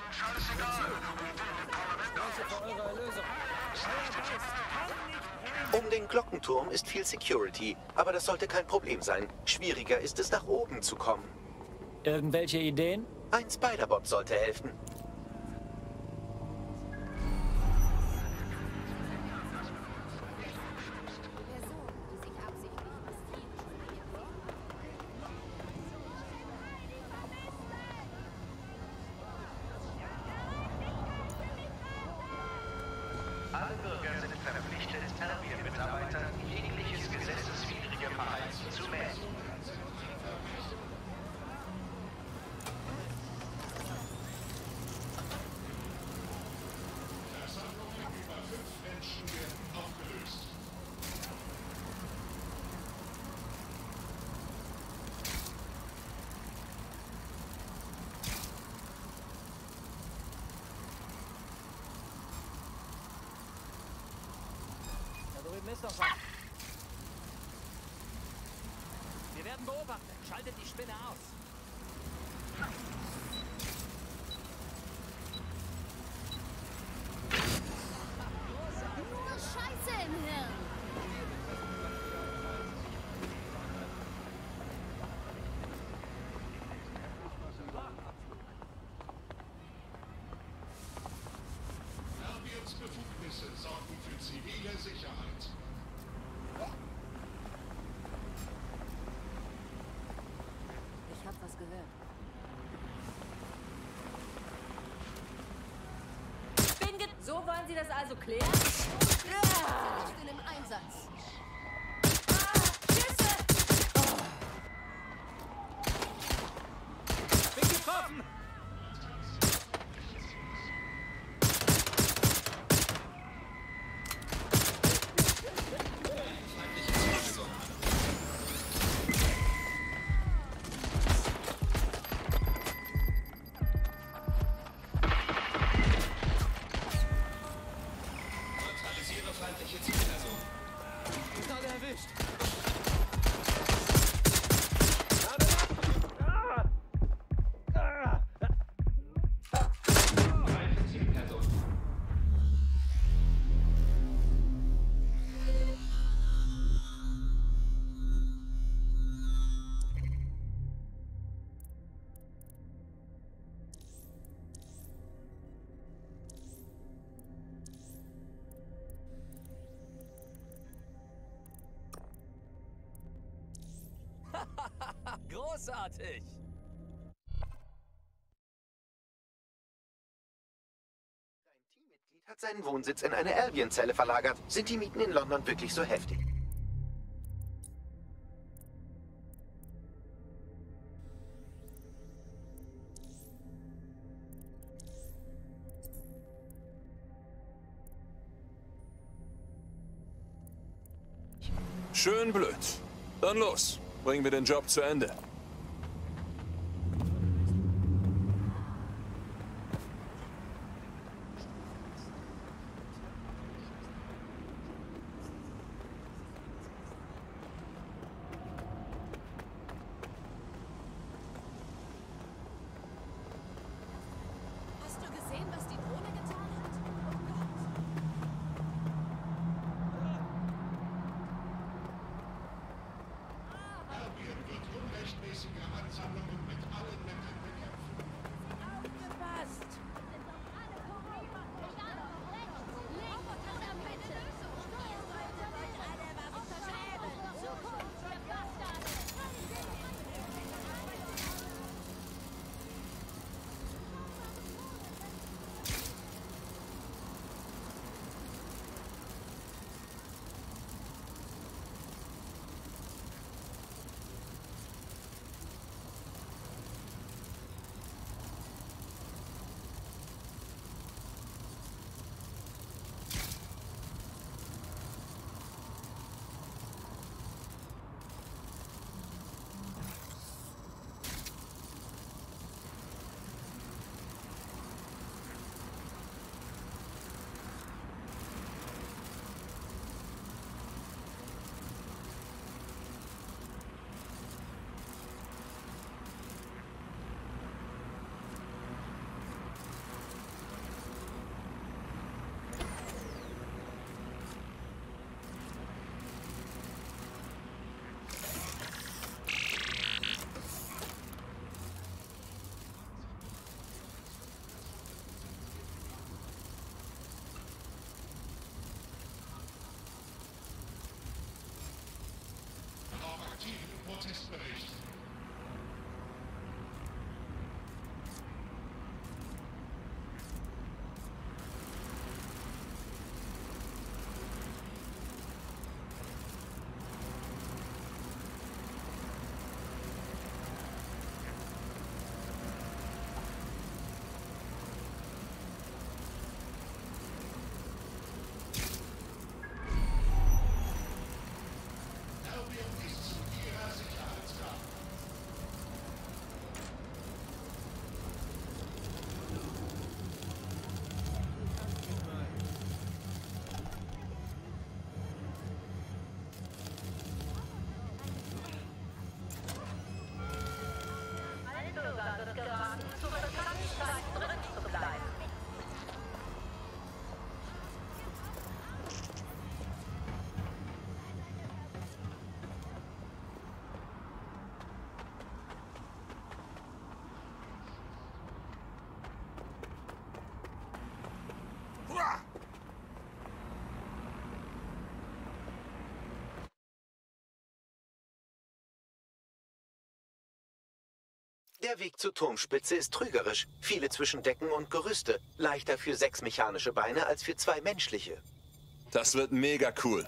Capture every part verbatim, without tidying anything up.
Um den Glockenturm ist viel Security, aber das sollte kein Problem sein. Schwieriger ist es, nach oben zu kommen. Irgendwelche Ideen? Ein Spider-Bot sollte helfen. Alle Bürger sind verpflichtet, Albion-Mitarbeitern jegliches gesetzeswidrige Verhalten zu melden. Versammlungen über fünf Menschen werden aufgelöst. Da drüben ist doch was. Wir werden beobachtet. Schaltet die Spinne aus. Nur Scheiße im Hirn. Albions Befugnisse sorgen für zivile Sicherheit. Ich hab was gehört. Bin ge so wollen Sie das also klären? Ja. Ich bin im Einsatz. Ah, Schüsse! Bin getroffen! Neutralisiere feindliche Zielperson. Alle erwischt. Greife Zielperson. Großartig! Dein Teammitglied hat seinen Wohnsitz in eine Albion-Zelle verlagert. Sind die Mieten in London wirklich so heftig? Schön blöd. Dann los. Bringen wir den Job zu Ende. Hast du gesehen, was die Drohne getan hat? Albion wird unrechtmäßig Der Weg zur Turmspitze ist trügerisch. Viele Zwischendecken und Gerüste. Leichter für sechs mechanische Beine als für zwei menschliche. Das wird mega cool.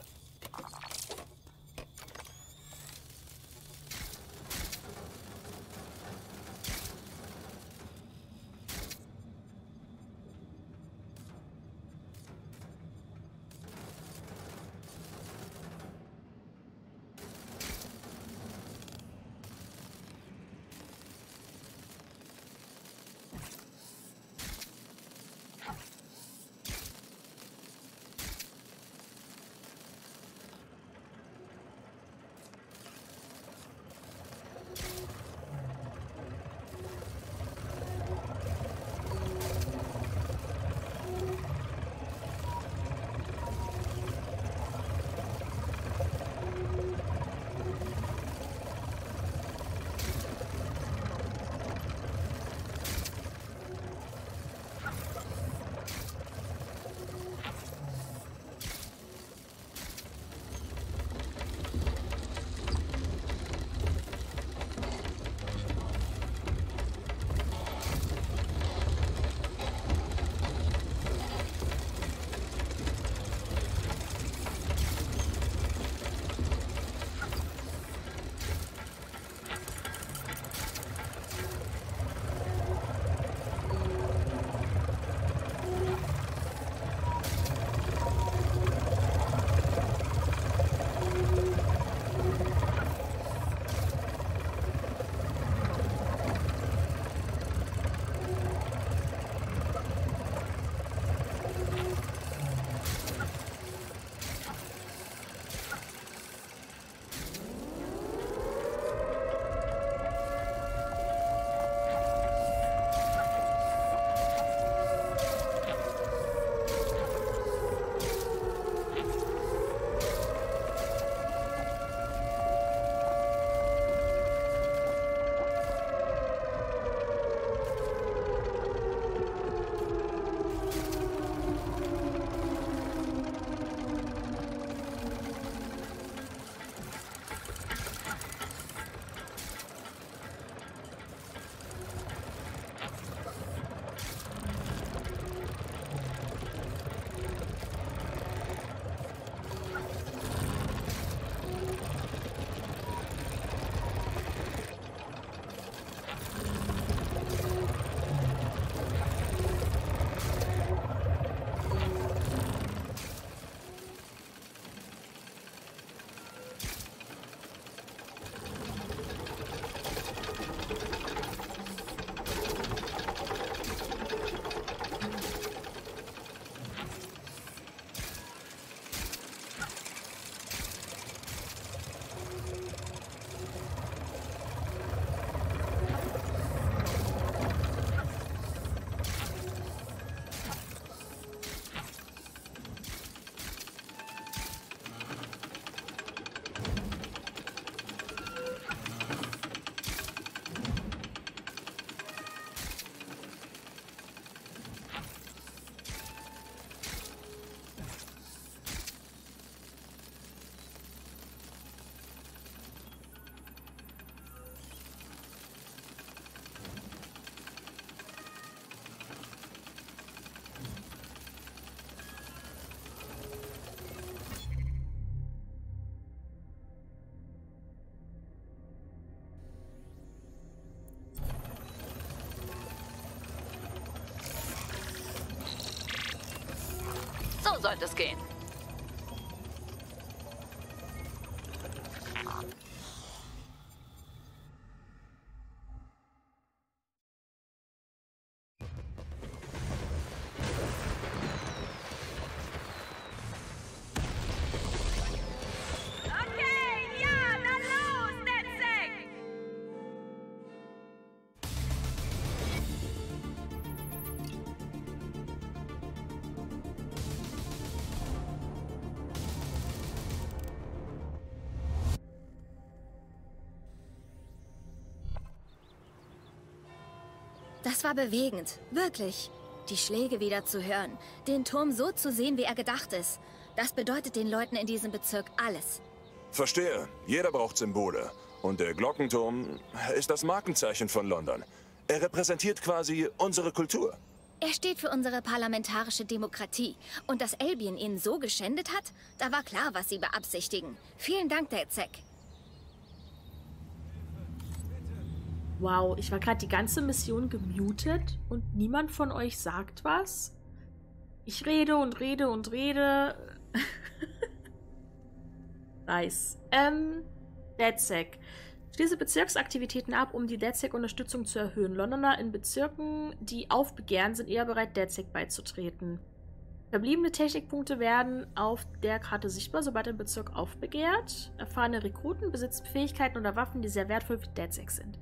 So sollte es gehen. Das war bewegend, wirklich. Die Schläge wieder zu hören, den Turm so zu sehen, wie er gedacht ist. Das bedeutet den Leuten in diesem Bezirk alles. Verstehe. Jeder braucht Symbole. Und der Glockenturm ist das Markenzeichen von London. Er repräsentiert quasi unsere Kultur. Er steht für unsere parlamentarische Demokratie. Und dass Albion ihn so geschändet hat, da war klar, was sie beabsichtigen. Vielen Dank, DedSec. Wow, ich war gerade die ganze Mission gemutet und niemand von euch sagt was. Ich rede und rede und rede. Nice. Ähm, DedSec. Schließe Bezirksaktivitäten ab, um die DedSec-Unterstützung zu erhöhen. Londoner in Bezirken, die aufbegehren, sind eher bereit, DedSec beizutreten. Verbliebene Technikpunkte werden auf der Karte sichtbar, sobald ein Bezirk aufbegehrt. Erfahrene Rekruten besitzen Fähigkeiten oder Waffen, die sehr wertvoll für DedSec sind.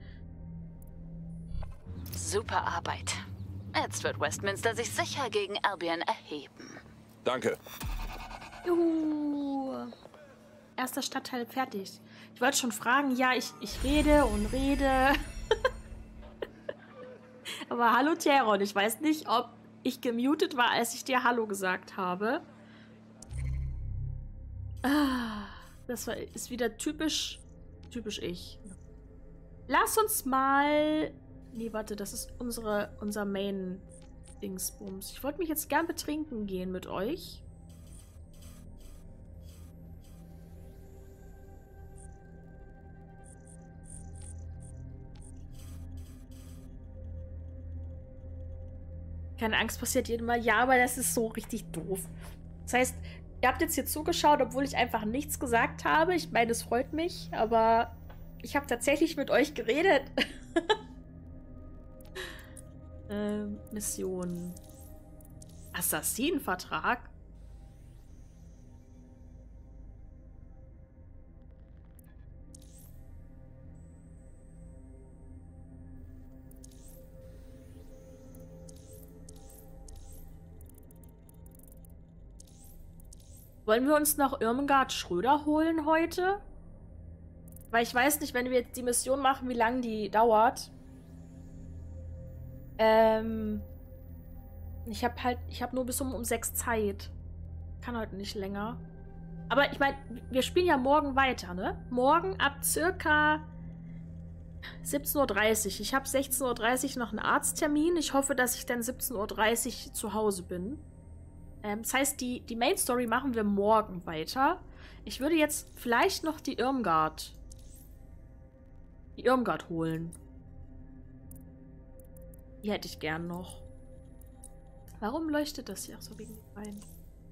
Super Arbeit. Jetzt wird Westminster sich sicher gegen Albion erheben. Danke. Juhu. Erster Stadtteil fertig. Ich wollte schon fragen, ja, ich, ich rede und rede. Aber hallo Theron, ich weiß nicht, ob ich gemutet war, als ich dir Hallo gesagt habe. Ah, das war, ist wieder typisch, typisch ich. Lass uns mal... Nee, warte, das ist unsere, unser Main-Dingsbums. Ich wollte mich jetzt gern betrinken gehen mit euch. Keine Angst, passiert jedem Mal. Ja, aber das ist so richtig doof. Das heißt, ihr habt jetzt hier zugeschaut, obwohl ich einfach nichts gesagt habe. Ich meine, es freut mich, aber ich habe tatsächlich mit euch geredet. ähm, Mission. Assassinenvertrag? Wollen wir uns noch Irmgard Schröder holen heute? Weil ich weiß nicht, wenn wir jetzt die Mission machen, wie lange die dauert. Ähm. Ich habe halt, ich habe nur bis um, um sechs Zeit. Kann heute nicht länger. Aber ich meine, wir spielen ja morgen weiter, ne? Morgen ab circa siebzehn Uhr dreißig. Ich habe sechzehn Uhr dreißig noch einen Arzttermin. Ich hoffe, dass ich dann siebzehn Uhr dreißig zu Hause bin. Ähm, das heißt, die, die Main Story machen wir morgen weiter. Ich würde jetzt vielleicht noch die Irmgard. Die Irmgard holen. Die hätte ich gern noch. Warum leuchtet das hier auch so wegen den Beinen?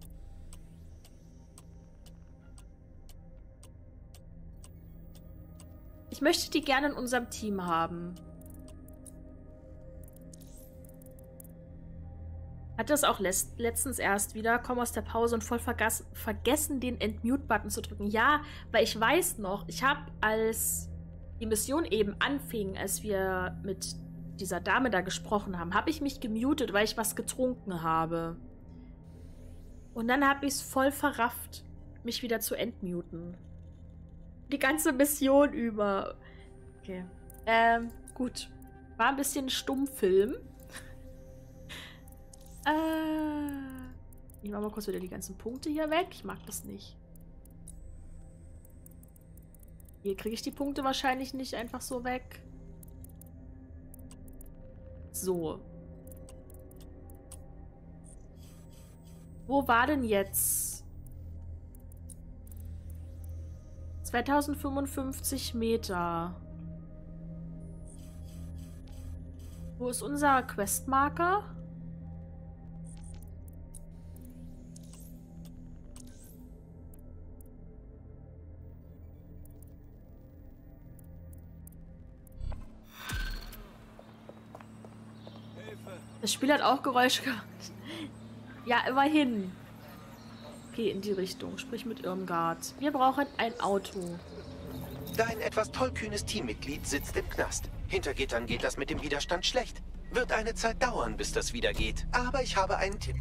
Ich möchte die gerne in unserem Team haben. Hatte das auch letztens erst wieder, komm aus der Pause und voll vergessen, den Entmute-Button zu drücken. Ja, weil ich weiß noch, ich habe, als die Mission eben anfing, als wir mit dieser Dame da gesprochen haben, habe ich mich gemutet, weil ich was getrunken habe. Und dann habe ich es voll verrafft, mich wieder zu entmuten. Die ganze Mission über. Okay. Ähm, gut. War ein bisschen Stummfilm. Äh, ich mache mal kurz wieder die ganzen Punkte hier weg. Ich mag das nicht. Hier kriege ich die Punkte wahrscheinlich nicht einfach so weg. So. Wo war denn jetzt? zweitausendfünfundfünfzig Meter. Wo ist unser Questmarker? Das Spiel hat auch Geräusche gemacht. Ja, immerhin. Okay, in die Richtung. Sprich mit Irmgard. Wir brauchen ein Auto. Dein etwas tollkühnes Teammitglied sitzt im Knast. Hinter Gittern geht das mit dem Widerstand schlecht. Wird eine Zeit dauern, bis das wieder geht. Aber ich habe einen Tipp.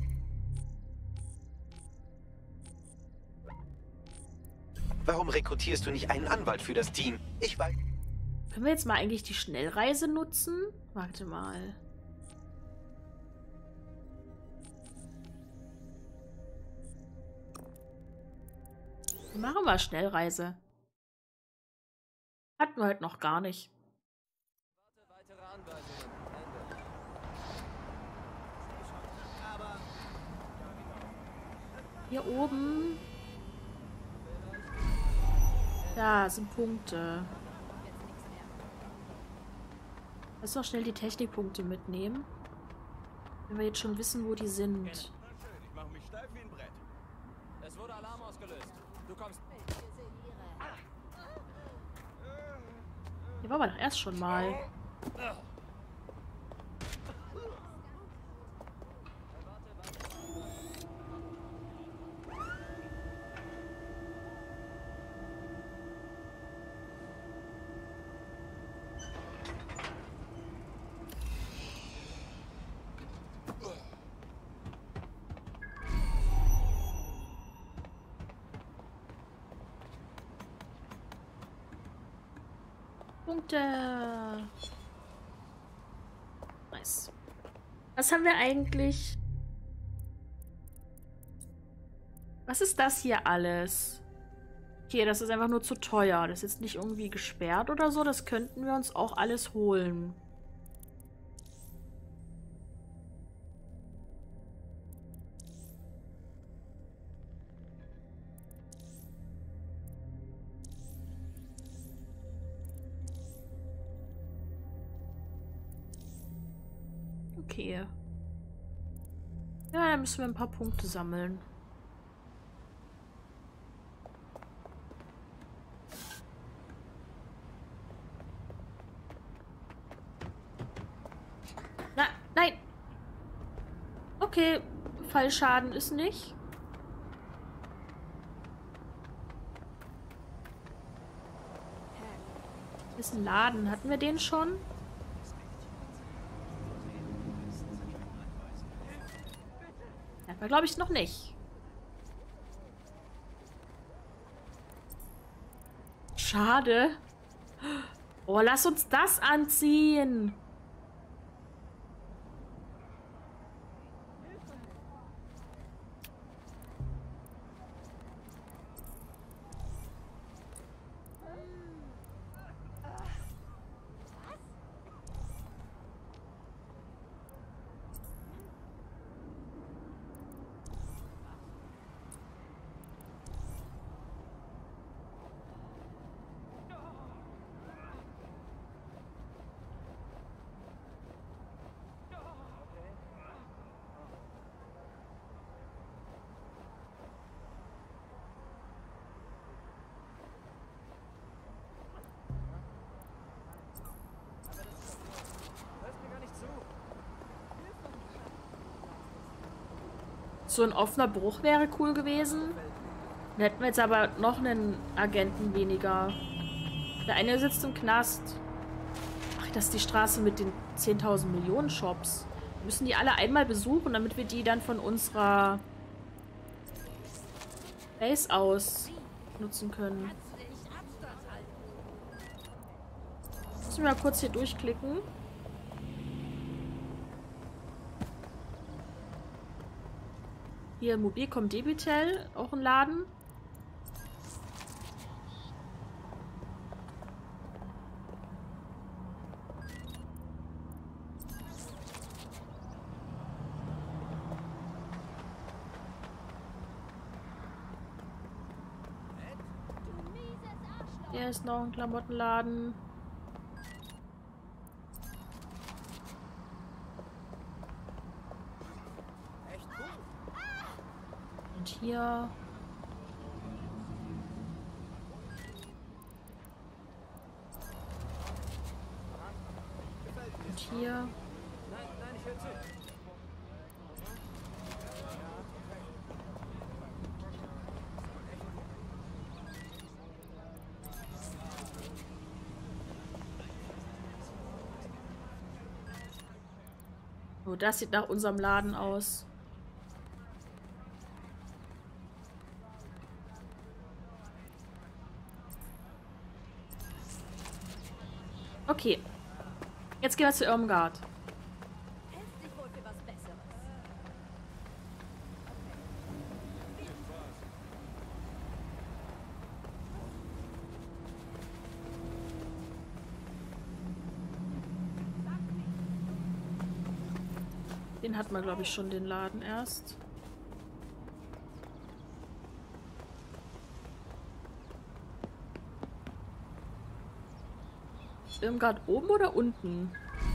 Warum rekrutierst du nicht einen Anwalt für das Team? Ich weiß... Können wir jetzt mal eigentlich die Schnellreise nutzen? Warte mal. Machen wir Schnellreise. Hatten wir halt noch gar nicht. Weitere Anweisungen. Ende. Aber Hier oben. Da sind Punkte. Lass doch schnell die Technikpunkte mitnehmen. Wenn wir jetzt schon wissen, wo die sind. ich mache mich steif wie ein Brett. Es wurde Alarm ausgelöst. Du kommst. Hier war aber doch erst schon mal. Punkte. Nice. Was haben wir eigentlich? Was ist das hier alles? Okay, das ist einfach nur zu teuer. Das ist jetzt nicht irgendwie gesperrt oder so. Das könnten wir uns auch alles holen. Okay. Ja, dann müssen wir ein paar Punkte sammeln. Na, nein! Okay, Fallschaden ist nicht. Ist ein Laden. Hatten wir den schon? Aber glaube ich noch nicht. Schade. Oh, lass uns das anziehen. So ein offener Bruch wäre cool gewesen. Dann hätten wir jetzt aber noch einen Agenten weniger. Der eine sitzt im Knast. Ach, das ist die Straße mit den zehntausend Millionen Shops. Wir müssen die alle einmal besuchen, damit wir die dann von unserer Base aus nutzen können. Müssen wir mal kurz hier durchklicken. Hier Mobilcom Debitel, auch ein Laden. Hier ist noch ein Klamottenladen. Hier. Und hier. Nein, nein, ich höre zu. Oh, das sieht nach unserem Laden aus. Okay. Jetzt gehen wir zu Irmgard. Den hat man, glaube ich, schon, den Laden erst. Irmgard oben oder unten?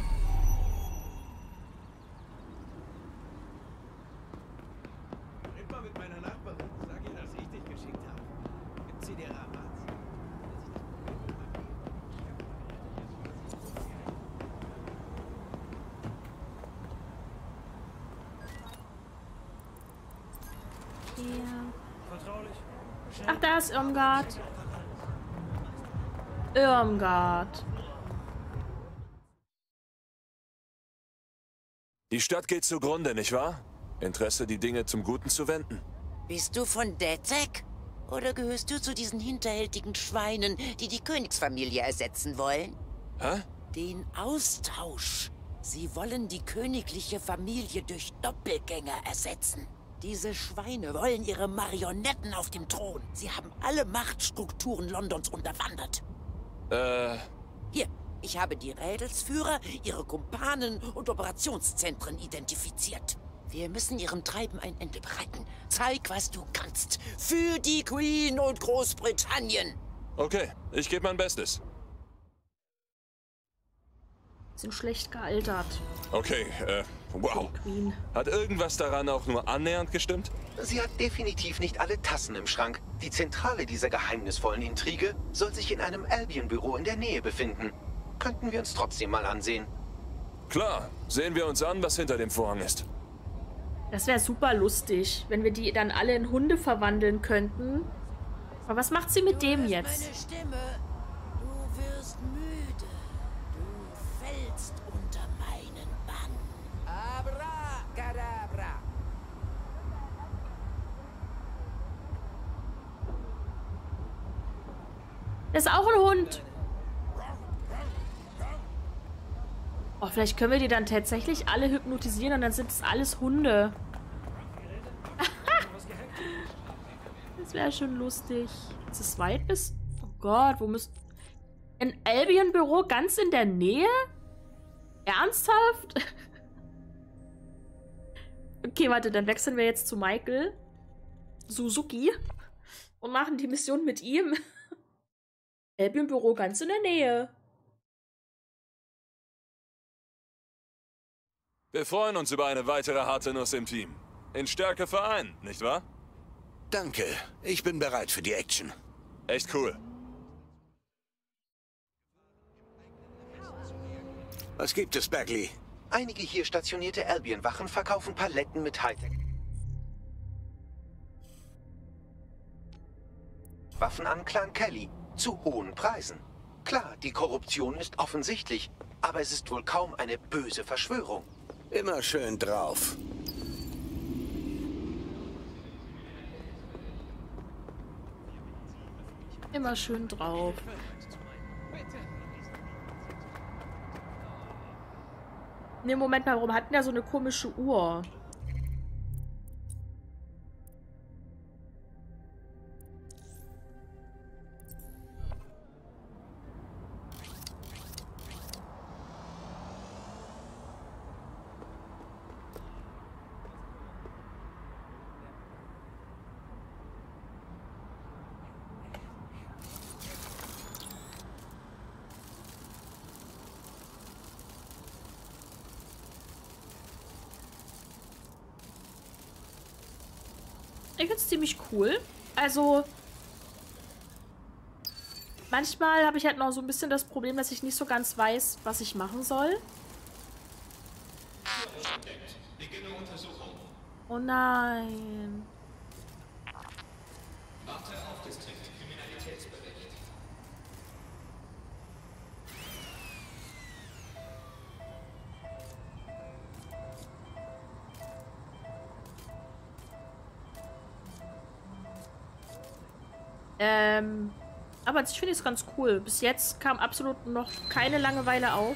Red mal mit meiner Nachbarin. Sag ihr, dass ich dich geschickt habe. Gibt sie dir Rabatt? Ja. Ach, da ist Irmgard. Irmgard. Die Stadt geht zugrunde, nicht wahr? Interesse, die Dinge zum Guten zu wenden. Bist du von DedSec? Oder gehörst du zu diesen hinterhältigen Schweinen, die die Königsfamilie ersetzen wollen? Hä? Den Austausch. Sie wollen die königliche Familie durch Doppelgänger ersetzen. Diese Schweine wollen ihre Marionetten auf dem Thron. Sie haben alle Machtstrukturen Londons unterwandert. Äh... Hier, ich habe die Rädelsführer, ihre Kumpanen und Operationszentren identifiziert. Wir müssen ihrem Treiben ein Ende bereiten. Zeig, was du kannst. Für die Queen und Großbritannien. Okay, ich gebe mein Bestes. Sind schlecht gealtert. Okay, äh, wow. Queen. Hat irgendwas daran auch nur annähernd gestimmt? Sie hat definitiv nicht alle Tassen im Schrank. Die Zentrale dieser geheimnisvollen Intrige soll sich in einem Albion-Büro in der Nähe befinden. Könnten wir uns trotzdem mal ansehen. Klar, sehen wir uns an, was hinter dem Vorhang ist. Das wäre super lustig, wenn wir die dann alle in Hunde verwandeln könnten. Aber was macht sie mit dem jetzt? Meine Stimme. Du wirst müde. Du fällst unter meinen Bann. Abracadabra. Das ist auch ein Hund. Oh, vielleicht können wir die dann tatsächlich alle hypnotisieren und dann sind es alles Hunde. Das wäre schon lustig. Ist es weit bis... Oh Gott, wo müssen... Ein Albion-Büro ganz in der Nähe? Ernsthaft? Okay, warte, dann wechseln wir jetzt zu Michael Suzuki und machen die Mission mit ihm. Albion-Büro ganz in der Nähe. Wir freuen uns über eine weitere harte Nuss im Team. In Stärke vereint, nicht wahr? Danke. Ich bin bereit für die Action. Echt cool. Was gibt es, Bagley? Einige hier stationierte Albion-Wachen verkaufen Paletten mit Hightech. Waffen an Clan Kelly zu hohen Preisen. Klar, die Korruption ist offensichtlich, aber es ist wohl kaum eine böse Verschwörung. Immer schön drauf. Immer schön drauf. Ne, Moment mal, warum hat denn der so eine komische Uhr? Ich finde es ziemlich cool. Also, manchmal habe ich halt noch so ein bisschen das Problem, dass ich nicht so ganz weiß, was ich machen soll. Oh nein. Warte auf Distrikt Kriminalitätsbericht. Ähm, aber ich finde es ganz cool. Bis jetzt kam absolut noch keine Langeweile auf.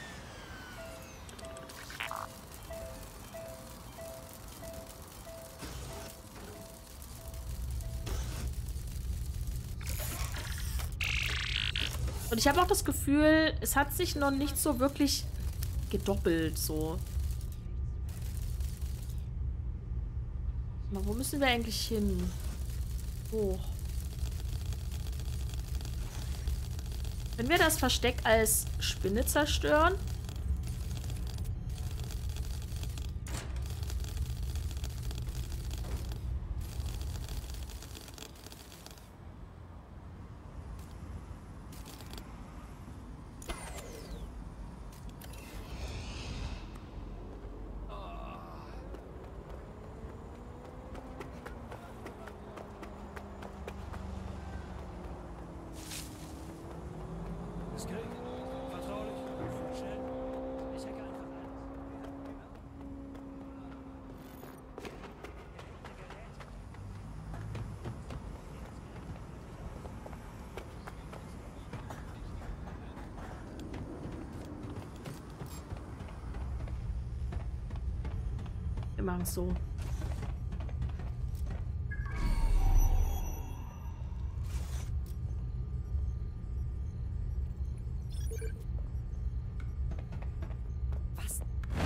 Und ich habe auch das Gefühl, es hat sich noch nicht so wirklich gedoppelt, so. Aber wo müssen wir eigentlich hin? Hoch. Können wir das Versteck als Spinne zerstören? Wir machen es so. Was?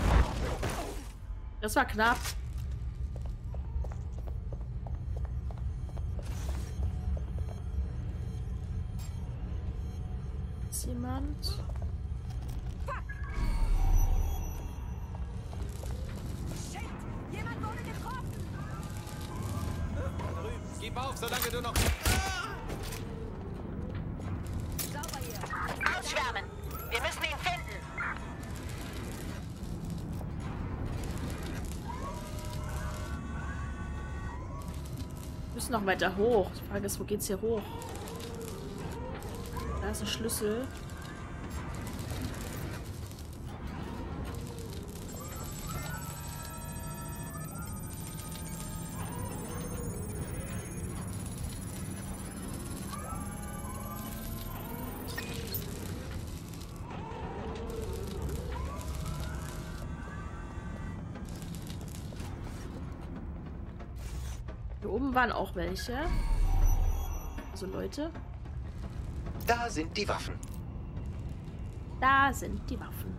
Das war knapp. Ist jemand? Gib auf, solange du noch... Sauber hier. Ausschwärmen! Wir müssen ihn finden! Wir müssen noch weiter hoch. Die Frage ist, wo geht's hier hoch? Da ist ein Schlüssel. Hier oben waren auch welche. Also Leute. Da sind die Waffen. Da sind die Waffen.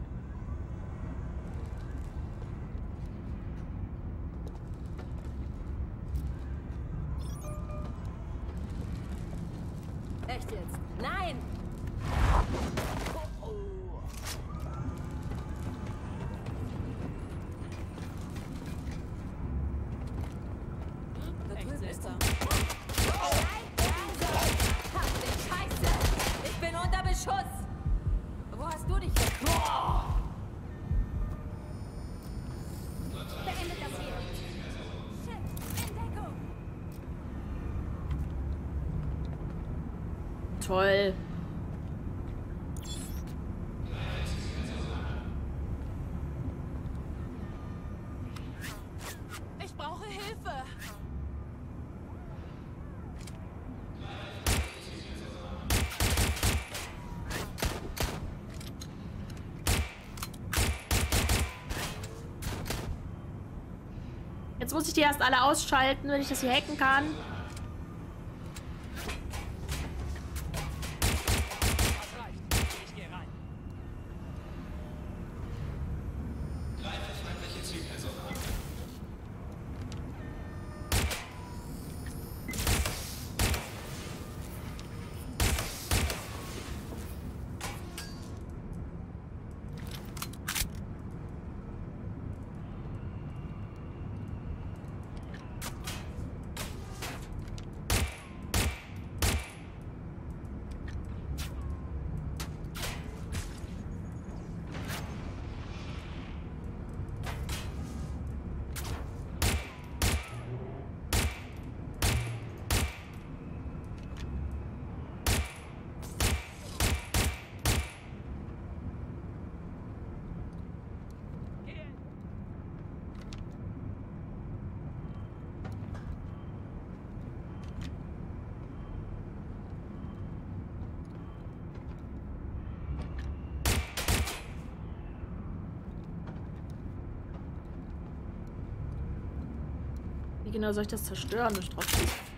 Echt jetzt? Nein! Oh, oh. Da drüben ist er. Scheiße! Ich bin unter Beschuss! Wo hast du dich jetzt? Beendet das hier! Shit! In Deckung! Toll. Ich brauche Hilfe! Jetzt muss ich die erst alle ausschalten, wenn ich das hier hacken kann. Wie genau soll ich das zerstören? Durch drauf.